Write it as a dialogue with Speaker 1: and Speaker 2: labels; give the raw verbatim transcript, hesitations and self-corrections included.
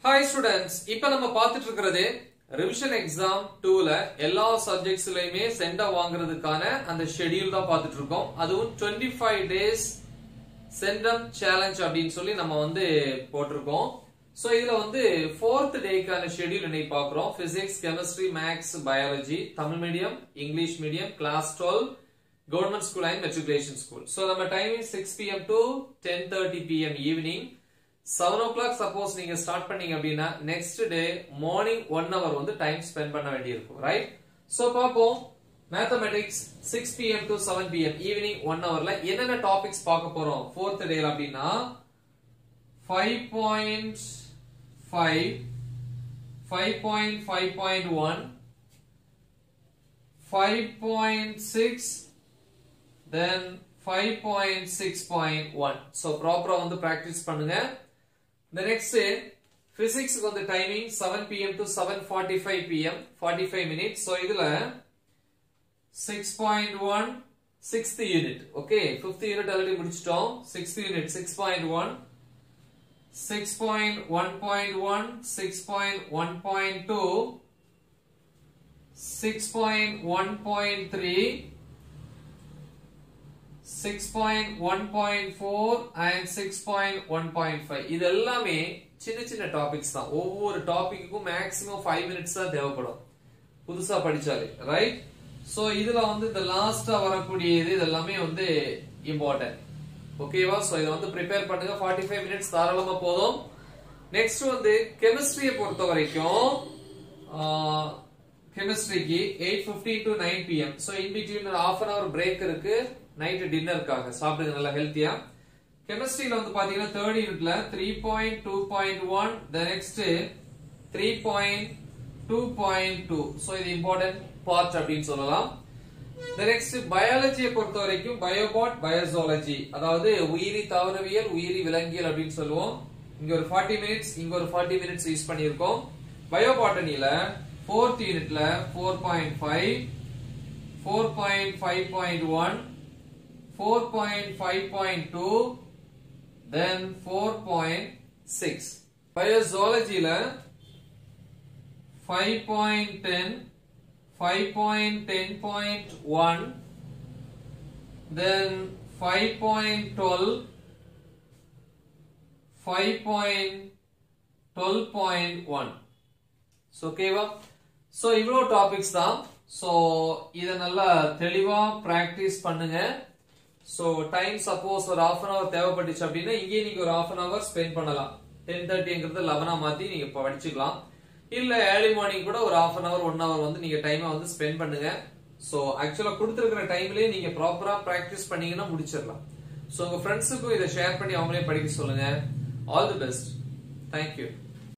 Speaker 1: Hi students, இப்ப நம்ம பார்த்துட்டு இருக்கிறது revision exam two ல எல்லா சப்ஜெக்ட்ஸ்லயுமே சென்டம் வாங்குறதுக்கான அந்த ஷெட்யூல் தான் பார்த்துட்டு இருக்கோம். அதுவும் twenty-five days சென்டம் சேலஞ்ச் அப்படினு சொல்லி நம்ம வந்து போட்டுருக்கோம். சோ இதுல வந்து fourth டேக்கான ஷெட்யூல் இன்னைக்கு பார்க்கறோம். Physics, Chemistry, Maths, Biology, Tamil medium, English medium, class twelve, government school and matriculation school. So நம்ம timing six p m to ten thirty p m evening. seven o'clock suppose நீங்க start பண்ணீங்க அப்படினா next day morning one hour வந்து time spend பண்ண வேண்டியிருக்கும், right? So பாப்போம் mathematics six p m to seven p m evening one hourல என்னென்ன topics பார்க்க போறோம் fourth டேல அப்படினா five point five, five point five point one, five point six, then five point six point one. So proper வந்து practice பண்ணுங்க. The next day physics வந்து timing seven p m to seven forty-five p m forty-five minutes. So இதுல six point one sixth unit. Okay, fifth unit already முடிச்சிட்டோம். sixth unit six point one, six point one point one, six point one point two, six point one point three, six point one point four and six point one point five. இது எல்லாமே சின்ன சின்ன topics தான். ஒவ்வொரு டாபிக்குக்கும் maximum five minutes தான் தேவைப்படும் புதுசா படிச்சாலே, right? So இதுல வந்து இந்த லாஸ்டா வரக்கூடியது இதெல்லாமே வந்து இம்பார்ட்டன்ட். ஓகேவா? சோ இத வந்து ப்ரிப்பேர் பண்ணுங்க. forty-five minutes தாராளமா போதும். நெக்ஸ்ட் வந்து கெமிஸ்ட்ரியை பொறுத்த வரைக்கும் கெமிஸ்ட்ரிக்கு eight fifteen to nine p m. So in between ஒரு half an hour பிரேக் இருக்கு நைட் டின்னருக்காக. சாப்பிடுங்க நல்லா ஹெல்த்தியா. கெமிஸ்ட்ரியில வந்து பாத்தீங்கன்னா third யூனிட்ல three point two point one, the next three point two point two. So இது இம்பார்ட்டன்ட் பார்ட் அப்படினு சொல்லலாம். the next பயாலஜியை பொறுத்த வரைக்கும் பயோபாட், பயோசாலஜி, அதாவது உயிரி தாவரவியல், உயிரி விலங்கியல் அப்படினு சொல்லுவோம். இங்க ஒரு forty minutes, இங்க ஒரு forty minutes யூஸ் பண்ணியிருக்கோம். பயோபாட்டனில fourth யூனிட்ல four point five, four point five point one, four point five point two, then four point six. Biozoology la five point ten, five point ten point one, then five point twelve, five point twelve point one. So okay va? So இவ்ளோ topics தான். So இத நல்லா தெளிவா practice பண்ணுங்க. So time suppose ஒரு half an hour தேவைப்பட்டுச்சு அப்படின்னா இங்கே நீங்க ஒரு half an hour ஸ்பெண்ட் பண்ணலாம். ten thirty ங்கிறது eleven ஆ மாத்தி நீங்க படிச்சுக்கலாம். இல்ல early morning கூட ஒரு half an hour one hour வந்து நீங்க டைமை வந்து ஸ்பெண்ட் பண்ணுங்க. So ஆக்சுவலா கொடுத்திருக்கிற டைம்லயே நீங்க ப்ராப்பரா பிராக்டீஸ் பண்ணீங்கன்னா முடிச்சிடலாம். So உங்க ஃப்ரெண்ட்ஸுக்கும் இதை ஷேர் பண்ணி அவங்களே படிக்க சொல்லுங்க. All the best. Thank you.